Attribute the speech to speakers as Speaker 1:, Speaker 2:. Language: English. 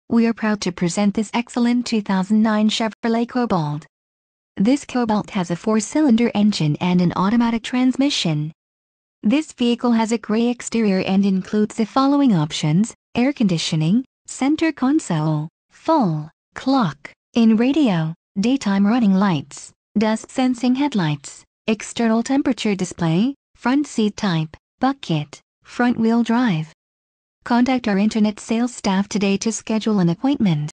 Speaker 1: We are proud to present this excellent 2009 Chevrolet Cobalt. This Cobalt has a 4-cylinder engine and an automatic transmission. This vehicle has a gray exterior and includes the following options: air conditioning, center console, full clock, in radio, daytime running lights, dust sensing headlights, external temperature display, front seat type, bucket, front wheel drive. Contact our internet sales staff today to schedule an appointment.